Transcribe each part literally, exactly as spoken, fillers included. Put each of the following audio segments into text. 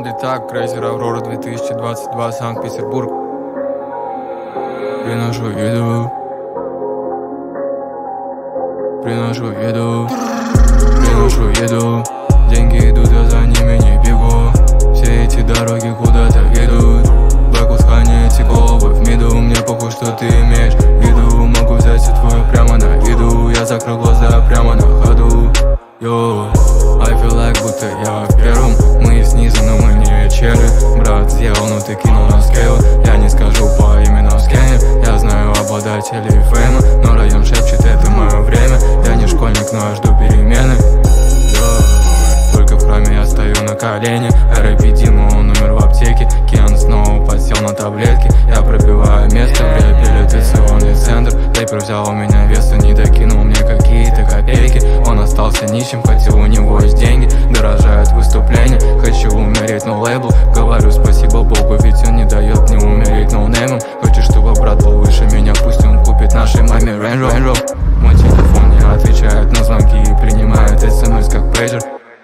Sound так, крейсер Аврора две тысячи двадцать два, Санкт-Петербург. Приношу еду, приношу еду, приношу еду. Деньги идут, я за ними не бегу. Все эти дороги куда-то ведут. Бэкус, хани, эти головы в миду. Мне похуй, что ты имеешь в виду. Могу взять все твое прямо на виду. Я закрыл глаза прямо на ходу. Йоу, I feel like будто я в первом. Мы снизу, но мы не черы. Брат сделал, но ты кинул на скейл. Я не скажу по именам скэнер. Я знаю обладателей фейма, но район шепчет, это мое время. Я не школьник, но я жду перемены. Только в храме я стою на колени. эр эй пи Дима, он умер в аптеке. Киан снова подсел на таблетки. Я пробиваю место в реабилитационный центр. Тейпер взял у меня вес и не докинул мне какие-то копейки. Он остался нищим, хотя у него есть деньги. Дорожают выступления, хочу умереть, но лейбл. Говорю спасибо Богу, ведь он не дает мне умереть ноунеймом. Хочешь, чтобы брат был выше меня, пусть он купит нашей маме Range Rover. Мой телефон не отвечает на звонки и принимает смс как пейджер.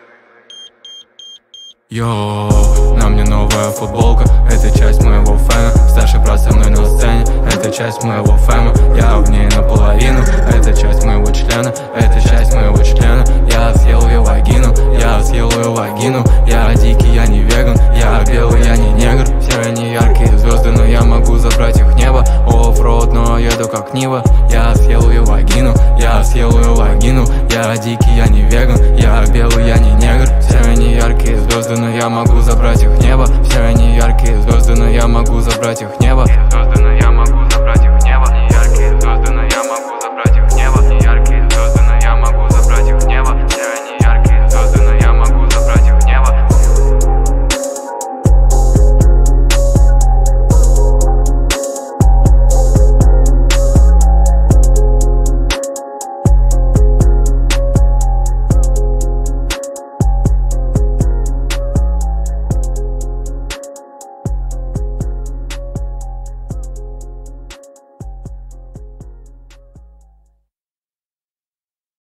Йоу, на мне новая футболка, это часть моего фэна. Старший брат со мной на сцене, это часть моего фэма. Я в ней наполовину, это часть моего члена, это часть моего члена. Я съел ее вагину, я съел ее вагину. Я дикий, я не веган, я белый, я не негр. Все они яркие звезды, но я могу забрать их в небо. Оффроуд, но еду как Нива. Я съел ее вагину, я съел ее вагину. Я дикий, я не веган, я белый, я не негр. Все они яркие звезды, но я могу забрать их в небо. Все они яркие звезды, но я могу забрать их в небо.